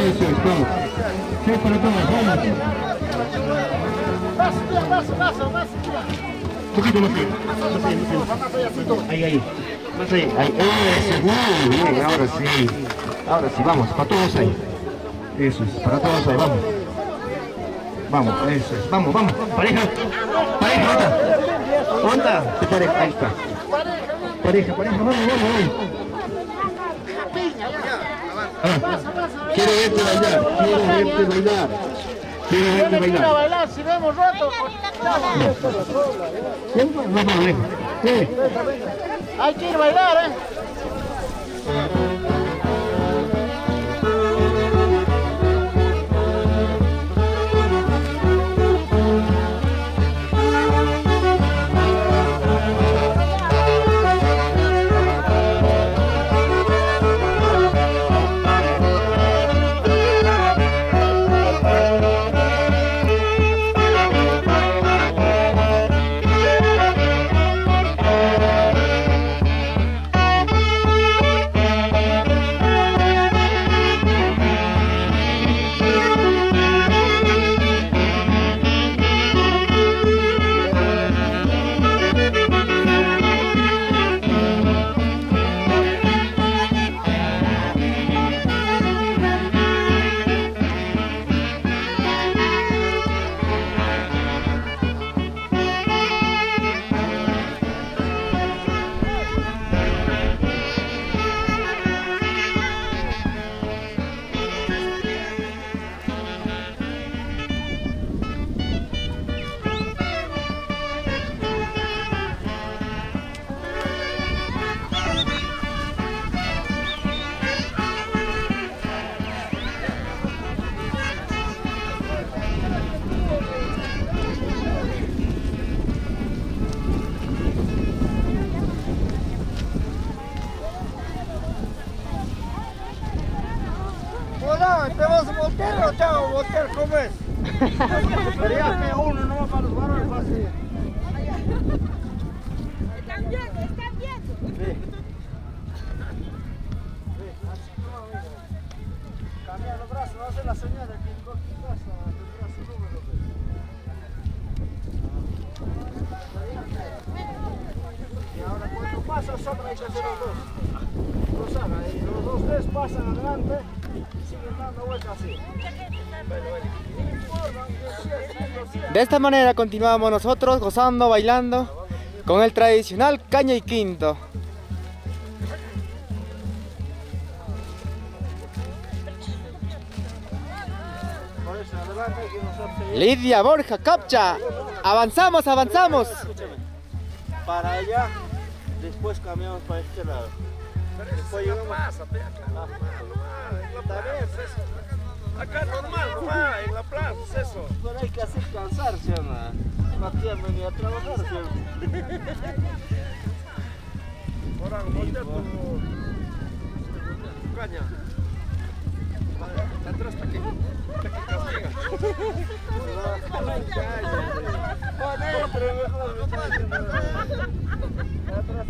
Eso es, vamos. Sí, para todos, vamos. Más. Un poquito más allá. Ahí. Más allá. Ahí. Eso, muy bien, ahora sí. Ahora sí, vamos, para todos ahí. Eso es, para todos ahí, vamos. Vamos, eso es, vamos. Pareja, ¿dónde? Tu pareja, ahí está. Pareja, vamos. Quiero verte bailar. Ir a bailar, si vemos roto. Hay que ir a bailar, ¿Te vas a voltear o te vas a voltear? ¿Cómo es? Pero ya que uno no va para los varones fácil. Están viendo. Sí. Cambia los brazos, no hace la señal de que el brazo número. Y ahora cuando pasa solo hay que hacer los dos. Y los tres pasan adelante. De esta manera continuamos nosotros gozando, bailando con el tradicional caña y quinto. Lidia, Borja, Capcha, avanzamos. Para allá, después cambiamos para este lado. Después llegamos más, acá normal, nomás, en la plaza, es eso. Pero hay que hacer cansarse, Ana. Matías venía a trabajar, ¿cierto? Ahora, voltea tu caña. Atrás, para que castiga. Atrás,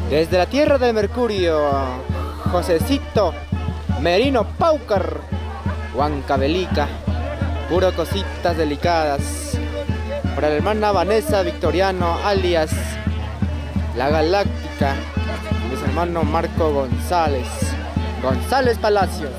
Desde la tierra del Mercurio, Josecito Merino Paucar, Huancavelica, puro cositas delicadas. Para la hermana Vanessa Victoriano, alias La Galáctica, y su hermano Marco González Palacios.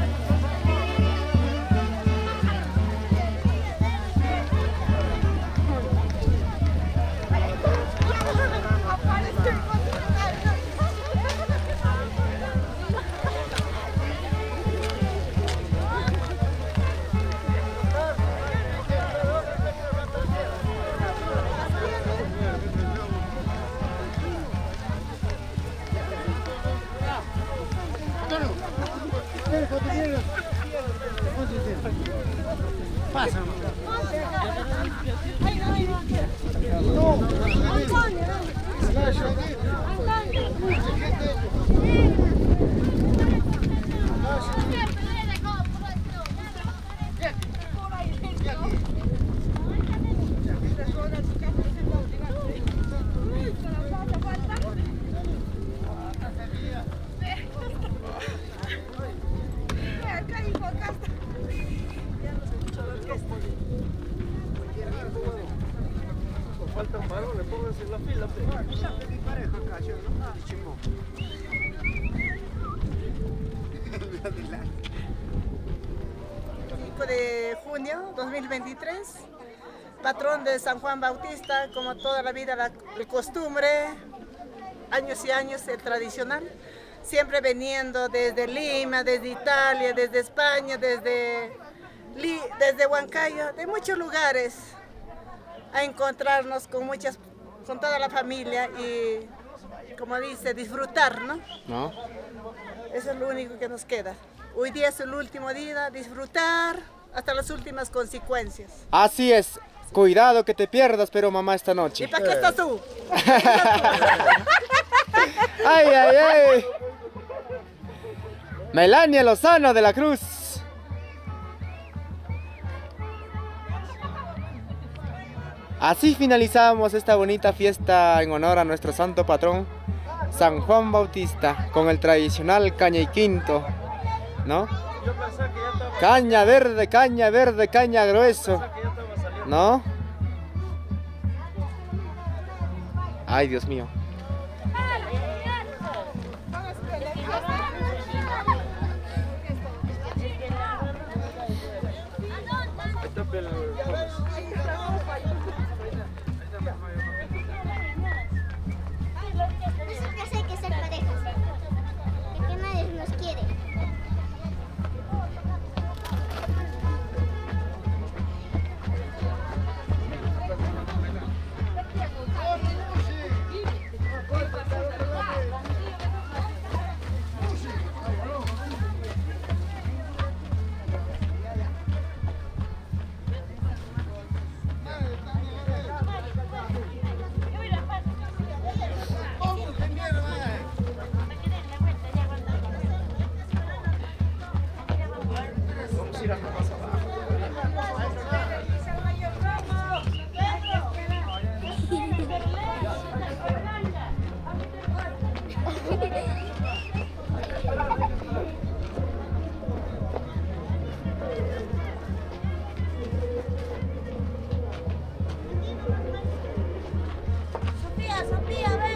Falta un varón, le pongo en la fila. 5 de junio 2023, patrón de San Juan Bautista, como toda la vida la costumbre, años y años, el tradicional, siempre viniendo desde Lima, desde Italia, desde España, desde Huancayo, de muchos lugares, a encontrarnos con toda la familia y, como dice, disfrutar, ¿no? ¿No? Eso es lo único que nos queda. Hoy día es el último día, disfrutar hasta las últimas consecuencias. Así es. Cuidado que te pierdas, pero mamá, esta noche. ¿Y para qué estás tú? ¡Ay, ay, ay! Melania Lozano de la Cruz. Así finalizamos esta bonita fiesta en honor a nuestro santo patrón, San Juan Bautista, con el tradicional caña y quinto, ¿no? Caña verde, caña grueso, ¿no? Ay, Dios mío. Hay que ser parejas, que nadie nos quiere. Sofía, ven.